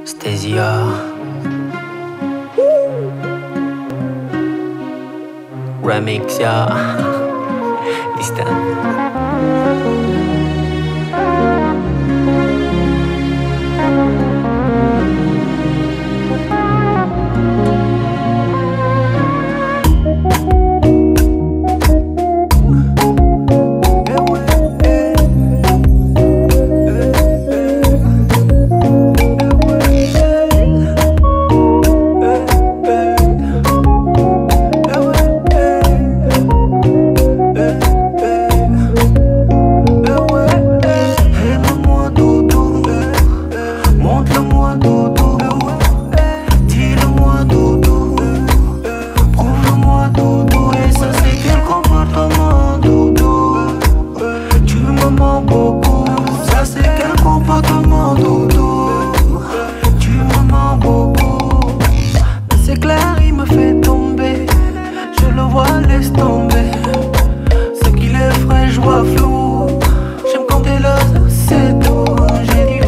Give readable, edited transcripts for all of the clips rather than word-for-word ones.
Stasia. Remix, ja. Listen. Laisse tomber, ce qu'il est frais, je vois flou. J'aime quand t'es là, c'est tout. J'ai dit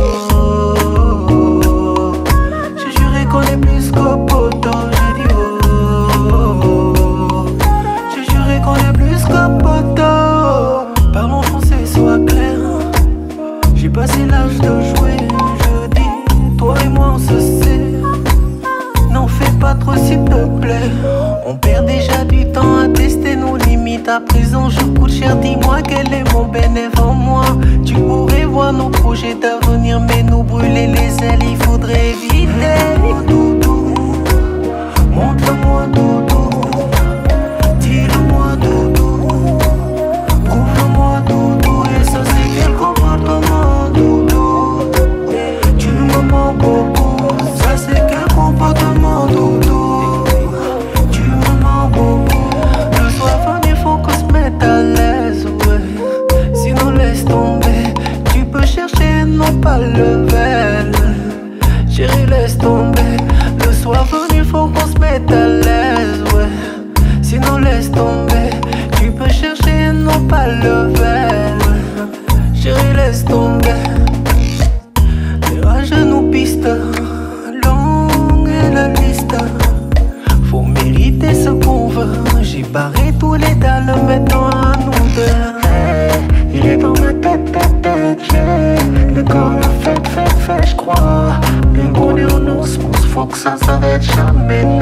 oh, j'ai juré qu'on est plus qu'au poteau. J'ai dit oh, j'ai juré qu'on est plus qu'au poteau. Parlons français, sois clair. J'ai passé l'âge de jouer. Je dis, toi et moi on se sait. N'en fais pas trop s'il te plaît. On perd déjà du temps à tester nos limites. À présent je coûte cher, dis-moi quel est mon bénéfice en moi. Tu pourrais voir nos projets d'avenir, mais nous brûler les ailes, il faudrait éviter. Doudou, montre-moi doudou, dis-le-moi doudou, prouve-le-moi doudou. Et ça c'est quel comportement doudou. Tu me mens beaucoup, ça c'est quel comportement doudou. Pas le level, chérie laisse tomber. Le soir venu faut qu'on se mette à l'aise, ouais. Sinon laisse tomber. Tu peux chercher, non pas le level, chérie laisse tomber. Les rages nous pistent, longue est la liste. Faut mériter ce qu'on veut. J'ai barré tous les dalles, maintenant à nous deux. Il est dans ma tête, j'ai le corps fait, j'crois. Bien qu'on est en osmose, faut que ça s'arrête jamais.